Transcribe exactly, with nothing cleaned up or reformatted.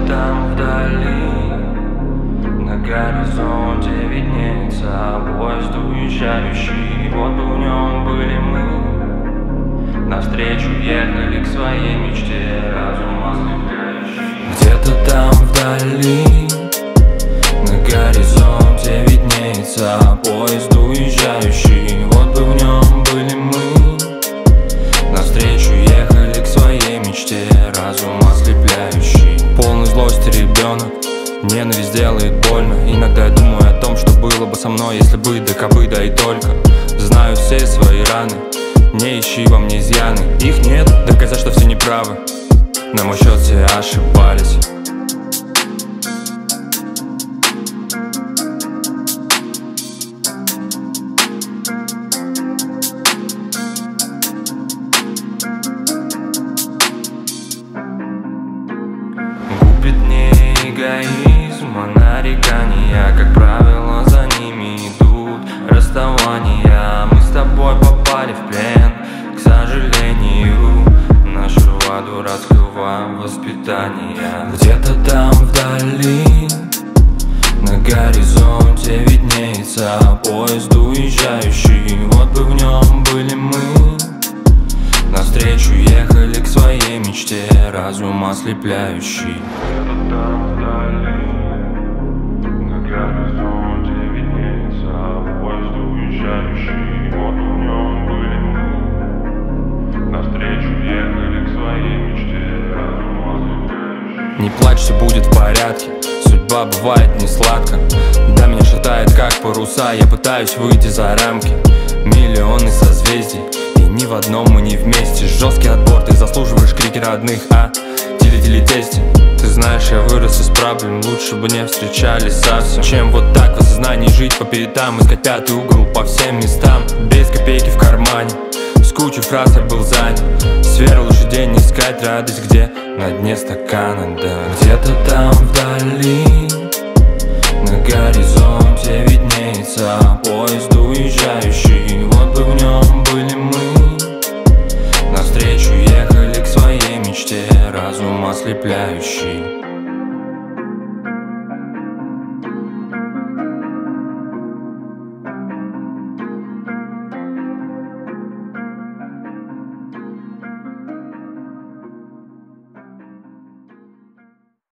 там вдали на горизонте виднеется поезд уезжающий. Вот бы в нем были мы, навстречу ехали к своей мечте, разум ослепляющий. Где-то там вдали на горизонте виднеется поезд уезжающий. Вот бы в нем были мы, навстречу ехали к своей мечте, разум ослепляющий. Полный злости ребенок, ненависть делает больно. Иногда я думаю о том, что было бы со мной, если бы да кабы, да и только. Знаю все свои раны, не ищи во мне изъяны. Их нет, доказать, что все неправы, на мой счет все ошибались. Губит не эгоизм, а нарекания, как правило, за ними идут расставания. Мы с тобой попали в плен, к сожалению, нашего дурацкого воспитания. Где-то там вдали на горизонте виднеется поезд уезжающий. Вот бы в нем были мы, навстречу ехали к своей мечте, разум ослепляющий. Где-то там вдали на горизонте виднеется поезд уезжающий. Вот в нем были мы, навстречу ехали к своей мечте, разум ослепляющий. Не плачь, все будет в порядке, судьба бывает не сладко. Да, меня шатает как паруса, я пытаюсь выйти за рамки. Миллионы созвездий, ни в одном мы не вместе. Жесткий отбор, ты заслуживаешь крики родных, а тили-тили-тести. Ты знаешь, я вырос из проблем, лучше бы не встречались совсем, чем вот так в осознании жить по пятам, искать пятый угол по всем местам. Без копейки в кармане, с кучей фраз я был занят. С верой лучше день искать радость, где на дне стакана, да. Где-то там вдали на горизонте виднеется поезд уезжающий. Вот бы в нем были мы, навстречу ехали к своей мечте, разум ослепляющий.